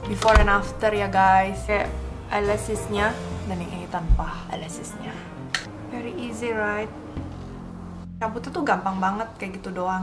before and after ya guys. Kayak eyelashesnya dan yang ini tanpa eyelashesnya. Very easy right? Cabutnya tuh gampang banget kayak gitu doang.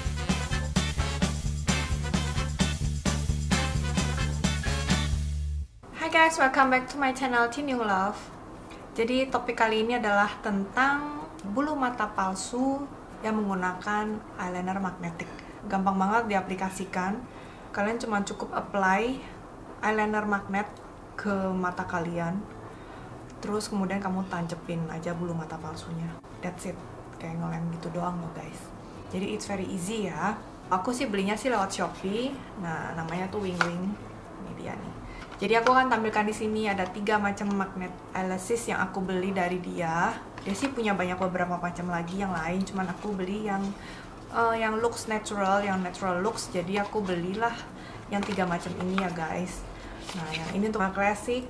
Hi guys, welcome back to my channel Teen Young Love. Jadi topik kali ini adalah tentang bulu mata palsu yang menggunakan eyeliner magnetik. Gampang banget diaplikasikan. Kalian cuma cukup apply eyeliner magnet ke mata kalian, terus kemudian kamu tancepin aja bulu mata palsunya. That's it. Kayak ngelem gitu doang loh guys. Jadi it's very easy ya. Aku sih belinya sih lewat Shopee. Nah, namanya tuh Wing Wing. Ini dia nih. Jadi aku akan tampilkan di sini ada 3 macam magnet eyelashes yang aku beli dari dia. Dia sih punya beberapa macam lagi yang lain, cuman aku beli yang looks natural, yang natural looks. Jadi aku belilah yang 3 macam ini ya guys. Nah, yang ini untuk yang classic.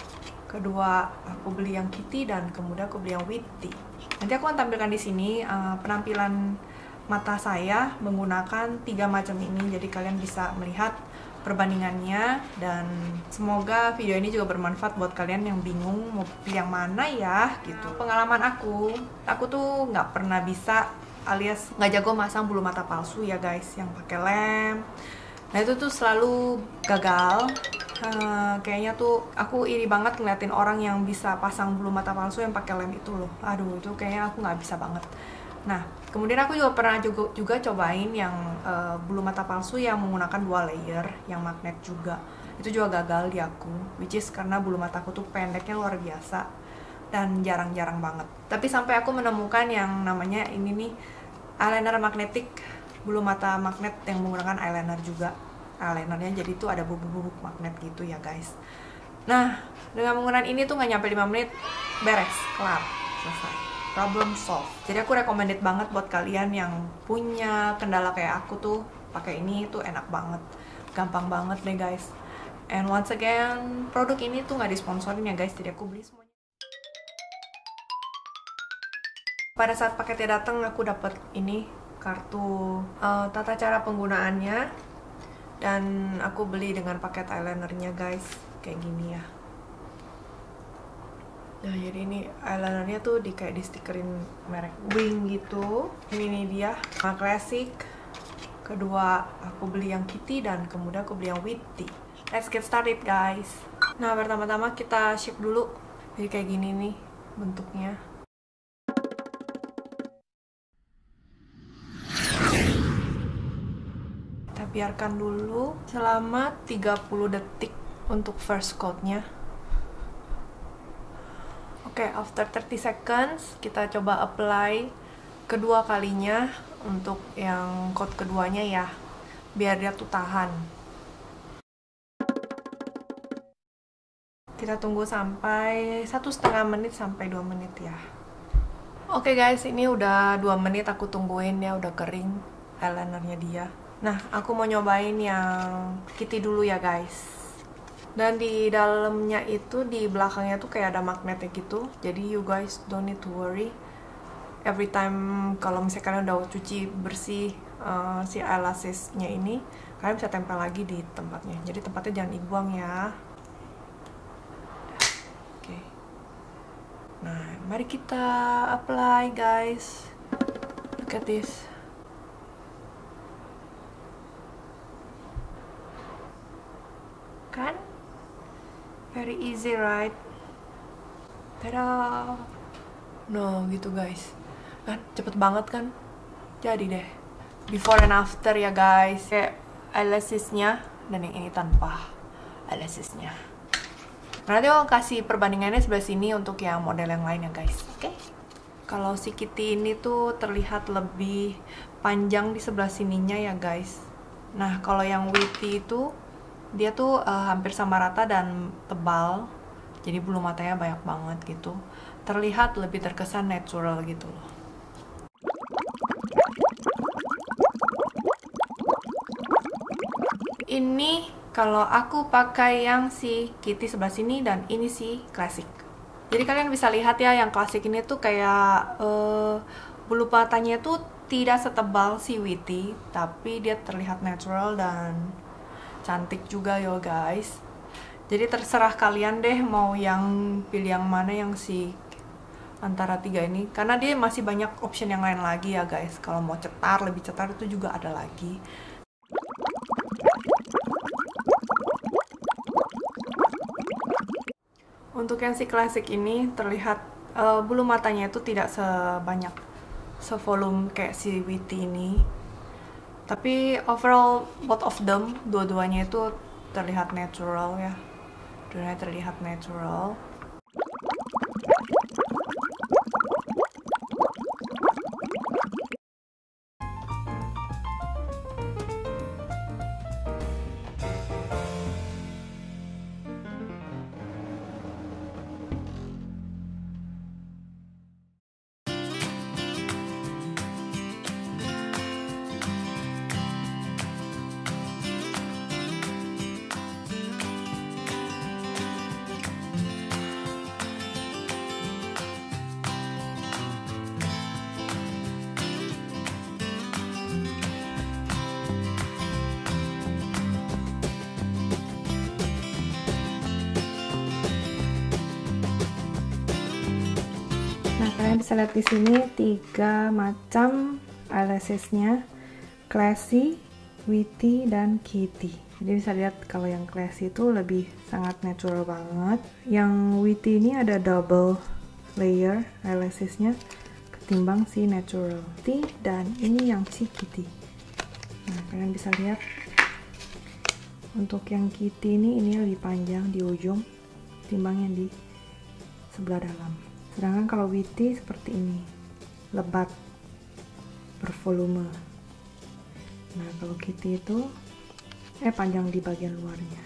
Kedua aku beli yang kitty dan kemudian aku beli yang witty. Nanti aku akan tampilkan di sini penampilan mata saya menggunakan 3 macam ini. Jadi kalian bisa melihat perbandingannya, dan semoga video ini juga bermanfaat buat kalian yang bingung mau pilih yang mana ya gitu. Pengalaman aku tuh nggak pernah bisa alias nggak jago masang bulu mata palsu ya guys, yang pakai lem. Nah itu tuh selalu gagal. Kayaknya tuh aku iri banget ngeliatin orang yang bisa pasang bulu mata palsu yang pakai lem itu loh. Aduh, itu kayaknya aku nggak bisa banget. Nah, kemudian aku juga pernah juga cobain yang bulu mata palsu yang menggunakan 2 layer, yang magnet juga. Itu juga gagal di aku, which is karena bulu mataku tuh pendeknya luar biasa dan jarang-jarang banget. Tapi sampai aku menemukan yang namanya ini nih, eyeliner magnetik, bulu mata magnet yang menggunakan eyeliner juga. Eyelinernya jadi tuh ada bubuk-bubuk magnet gitu ya guys. Nah, dengan menggunakan ini tuh nggak nyampe 5 menit beres, kelar, selesai, problem solved. Jadi aku recommended banget buat kalian yang punya kendala kayak aku tuh, pakai ini tuh enak banget, gampang banget deh guys. And once again, produk ini tuh nggak disponsorin ya guys, jadi aku beli semuanya. Pada saat paketnya datang aku dapat ini kartu tata cara penggunaannya. Dan aku beli dengan paket eyelinernya guys, kayak gini ya. Nah jadi ini eyelinernya tuh kayak di stikerin merek Wing gitu. Ini dia, yang classic. Kedua aku beli yang kitty dan kemudian aku beli yang witty. Let's get started guys. Nah pertama-tama kita shape dulu. Jadi kayak gini nih bentuknya. Biarkan dulu selama 30 detik untuk first coat-nya. Oke, after 30 seconds kita coba apply kedua kalinya untuk yang coat keduanya ya, biar dia tuh tahan. Kita tunggu sampai 1,5 menit sampai 2 menit ya. Oke guys, ini udah 2 menit aku tungguin ya, udah kering eyelinernya dia. Nah, aku mau nyobain yang kitty dulu ya guys. Dan di dalamnya itu, di belakangnya tuh kayak ada magnetnya gitu. Jadi you guys don't need to worry. Every time kalau misalnya kalian udah cuci bersih si eyelashesnya ini, kalian bisa tempel lagi di tempatnya. Jadi tempatnya jangan dibuang ya. Oke. Nah, mari kita apply guys. Look at this. Kan? Very easy right? Tada! No, gitu guys. Kan cepet banget kan? Jadi deh. Before and after ya guys. Kayak eyelashesnya dan yang ini tanpa eyelashesnya. Nanti aku kasih perbandingannya sebelah sini untuk yang model yang lain ya guys. Oke? Kalau si kitty ini tuh terlihat lebih panjang di sebelah sininya ya guys. Nah, kalau yang witty itu dia tuh hampir sama rata dan tebal, jadi bulu matanya banyak banget gitu, terlihat lebih terkesan natural gitu loh. Ini kalau aku pakai yang si kitty sebelah sini dan ini si classic. Jadi kalian bisa lihat ya, yang classic ini tuh kayak bulu matanya tuh tidak setebal si witty, tapi dia terlihat natural dan cantik juga yo guys. Jadi terserah kalian deh mau yang pilih yang mana yang si antara 3 ini, karena dia masih banyak option yang lain lagi ya guys. Kalau mau cetar, lebih cetar itu juga ada lagi. Untuk yang si klasik ini terlihat bulu matanya itu tidak sebanyak sevolume kayak si Witty ini. Tapi overall both of them, dua-duanya itu terlihat natural ya. Dua-duanya terlihat natural. Nah, kalian bisa lihat di sini 3 macam eyelashesnya, Classy, Witty, dan Kitty. Jadi bisa lihat kalau yang Classy itu lebih sangat natural banget. Yang Witty ini ada double layer eyelashesnya ketimbang si natural Kitty, dan ini yang si Kitty. Nah, kalian bisa lihat untuk yang Kitty ini lebih panjang di ujung ketimbang yang di sebelah dalam. Sedangkan kalau Witty seperti ini, lebat, bervolume. Nah, kalau Kitty itu panjang di bagian luarnya.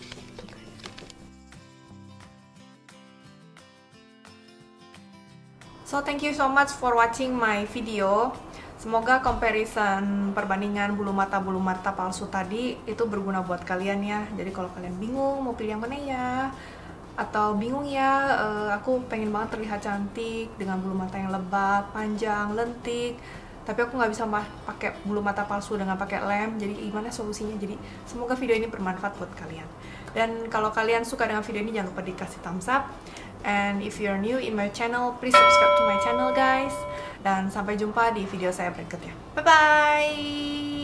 So thank you so much for watching my video. Semoga comparison perbandingan bulu mata palsu tadi itu berguna buat kalian ya. Jadi kalau kalian bingung mau pilih yang mana ya, atau bingung ya, aku pengen banget terlihat cantik dengan bulu mata yang lebat, panjang, lentik, tapi aku nggak bisa pakai bulu mata palsu dengan pakai lem. Jadi gimana solusinya? Jadi semoga video ini bermanfaat buat kalian. Dan kalau kalian suka dengan video ini, jangan lupa dikasih thumbs up. And if you're new in my channel, please subscribe to my channel guys. Dan sampai jumpa di video saya berikutnya. Bye bye.